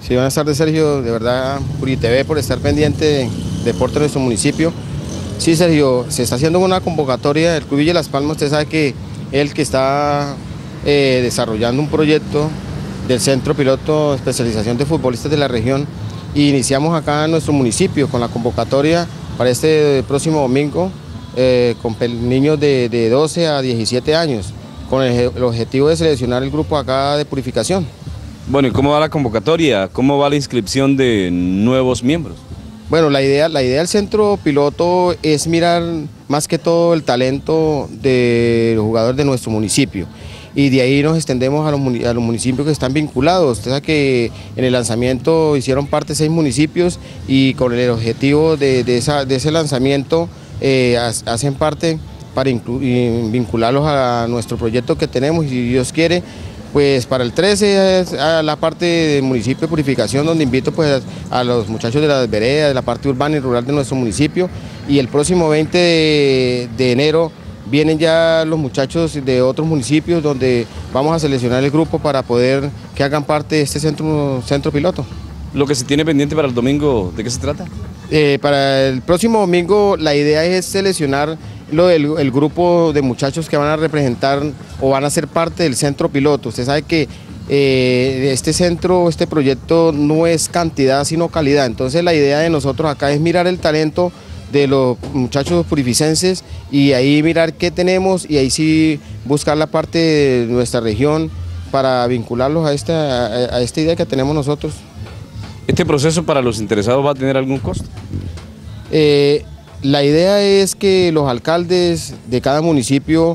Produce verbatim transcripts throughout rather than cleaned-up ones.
Sí, buenas tardes, Sergio, de verdad, Puri T V por estar pendiente de deporte de nuestro municipio. Sí, Sergio, se está haciendo una convocatoria del Club Villa Las Palmas. Usted sabe que es el que está eh, desarrollando un proyecto del Centro Piloto de Especialización de Futbolistas de la región, y iniciamos acá en nuestro municipio con la convocatoria para este próximo domingo eh, con niños de, de doce a diecisiete años, con el, el objetivo de seleccionar el grupo acá de purificación. Bueno, ¿y cómo va la convocatoria? ¿Cómo va la inscripción de nuevos miembros? Bueno, la idea, la idea del centro piloto es mirar más que todo el talento de los jugadores de nuestro municipio, y de ahí nos extendemos a los, a los municipios que están vinculados. Usted sabe que en el lanzamiento hicieron parte seis municipios, y con el objetivo de, de, esa, de ese lanzamiento eh, hacen parte para vincularlos a nuestro proyecto que tenemos, y si Dios quiere, pues para el trece es a la parte del municipio de Purificación, donde invito pues a los muchachos de las veredas, de la parte urbana y rural de nuestro municipio, y el próximo veinte de enero vienen ya los muchachos de otros municipios, donde vamos a seleccionar el grupo para poder que hagan parte de este centro, centro piloto. Lo que se tiene pendiente para el domingo, ¿de qué se trata? Eh, para el próximo domingo la idea es seleccionar lo del, el grupo de muchachos que van a representar o van a ser parte del centro piloto. Usted sabe que eh, este centro, este proyecto no es cantidad sino calidad, entonces la idea de nosotros acá es mirar el talento de los muchachos purificenses y ahí mirar qué tenemos, y ahí sí buscar la parte de nuestra región para vincularlos a esta, a, a esta idea que tenemos nosotros. ¿Este proceso para los interesados va a tener algún costo? Eh, la idea es que los alcaldes de cada municipio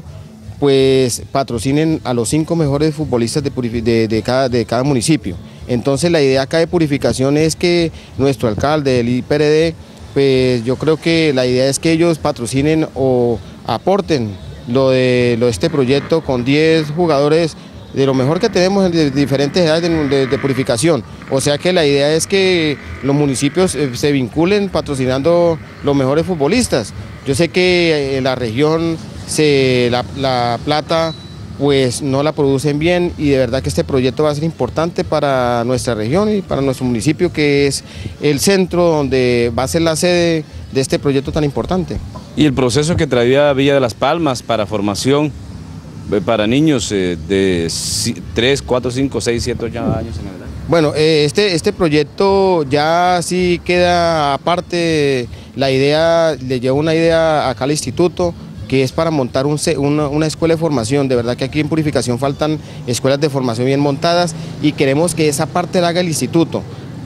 pues patrocinen a los cinco mejores futbolistas de, de, de, cada, de cada municipio. Entonces la idea acá de Purificación es que nuestro alcalde, el I P R D, pues yo creo que la idea es que ellos patrocinen o aporten lo de, lo de este proyecto con diez jugadores de lo mejor que tenemos de diferentes edades de, de, de purificación. O sea que la idea es que los municipios eh, se vinculen patrocinando los mejores futbolistas. Yo sé que en la región se, la, la plata pues no la producen bien, y de verdad que este proyecto va a ser importante para nuestra región y para nuestro municipio, que es el centro donde va a ser la sede de este proyecto tan importante. ¿Y el proceso que traía Villa de Las Palmas para formación para niños eh, de tres, cuatro, cinco, seis, siete, ocho años en edad? Bueno, eh, este, este proyecto ya sí queda aparte. La idea, le llevo una idea acá al instituto, que es para montar un, una, una escuela de formación. De verdad que aquí en Purificación faltan escuelas de formación bien montadas, y queremos que esa parte la haga el instituto.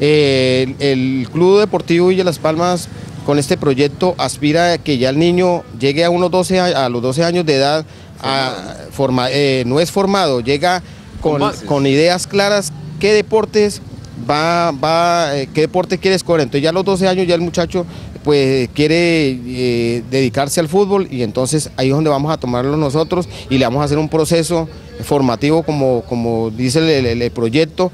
Eh, el, el Club Deportivo Villa Las Palmas con este proyecto aspira a que ya el niño llegue a, unos doce, a los doce años de edad, a, forma, eh, no es formado, llega con, con, con ideas claras qué deportes va, va eh, qué deporte quiere escoger. Entonces ya a los doce años ya el muchacho pues quiere eh, dedicarse al fútbol, y entonces ahí es donde vamos a tomarlo nosotros y le vamos a hacer un proceso formativo como, como dice el, el, el proyecto,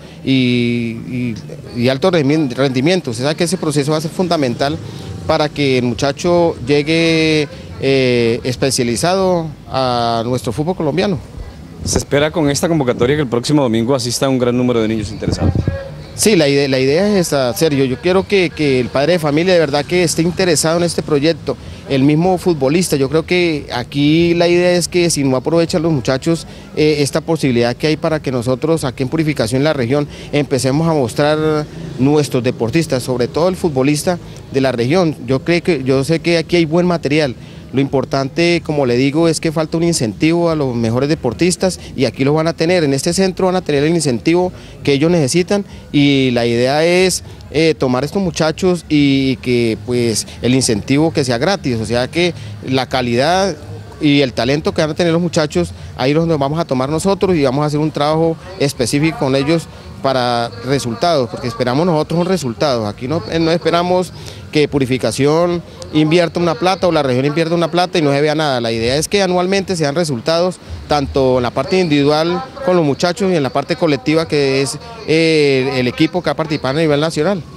y, y, y alto rendimiento. Usted sabe que ese proceso va a ser fundamental para que el muchacho llegue eh, especializado a nuestro fútbol colombiano. ¿Se espera con esta convocatoria que el próximo domingo asista un gran número de niños interesados? Sí, la idea, la idea es esa, Sergio. Yo quiero que, que el padre de familia de verdad que esté interesado en este proyecto, el mismo futbolista. Yo creo que aquí la idea es que si no aprovechan los muchachos eh, esta posibilidad que hay para que nosotros aquí en Purificación, en la región, empecemos a mostrar nuestros deportistas, sobre todo el futbolista de la región. Yo creo que, yo sé que aquí hay buen material. Lo importante, como le digo, es que falta un incentivo a los mejores deportistas, y aquí lo van a tener. En este centro van a tener el incentivo que ellos necesitan, y la idea es eh, tomar a estos muchachos y que pues el incentivo que sea gratis, o sea que la calidad y el talento que van a tener los muchachos, ahí los vamos a tomar nosotros y vamos a hacer un trabajo específico con ellos para resultados, porque esperamos nosotros un resultado. Aquí no, no esperamos que Purificación invierta una plata o la región invierta una plata y no se vea nada. La idea es que anualmente se dan resultados, tanto en la parte individual con los muchachos y en la parte colectiva, que es eh, el equipo que ha participado a nivel nacional.